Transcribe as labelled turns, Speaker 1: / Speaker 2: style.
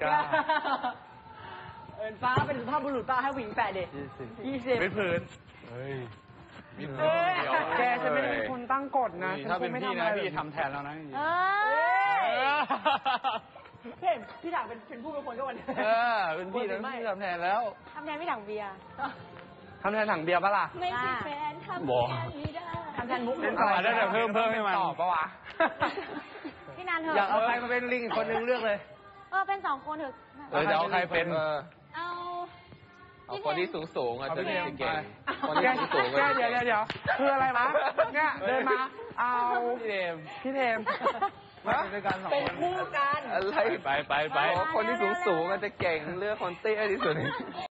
Speaker 1: เอิญฟ้าเป็นสุภาพบุรุษป้าให้ผู้หญิงแปะเด็ก20
Speaker 2: เป็นผืน
Speaker 3: เฮ้ย
Speaker 1: แกจะไม่ได้เป็นคนตั้งกฎนะ
Speaker 2: ถ้าเป็นพี่นะพี่ทำแทนแล้วนะ
Speaker 1: พี่ถังเป็นผู้เป็นคนก็วันนี้
Speaker 2: เป็นพี่แล้วพี่ทำแทนแล้ว
Speaker 4: ทำแทนพี่ถังเบียร์
Speaker 1: ทำแทนถังเบียร์ปะล่ะ
Speaker 4: ไม่ใช่แฟนทำแทนไม่ได้
Speaker 1: ทำแทนมุก
Speaker 2: เล่นต่อได้แต่เพิ่มให้มัน
Speaker 1: ตอบปะวะ
Speaker 4: พี่นันเถอะ
Speaker 1: อยากเอาใครมาเป็นลิงคนนึงเลือกเลย
Speaker 4: เป็น2 คนเถอะ
Speaker 2: จะเอาใครเป็น
Speaker 4: เอา
Speaker 3: คนที่สูงจะได้เก่งคนที่สูง
Speaker 1: เดี๋ยวคืออะไรวะเนี่ยเดินมาเอาพี่เทมมาเป็นคู่กัน
Speaker 3: อะไร
Speaker 2: ไป
Speaker 3: คนที่สูงจะเก่งเลือกคนเตี้ยที่สุด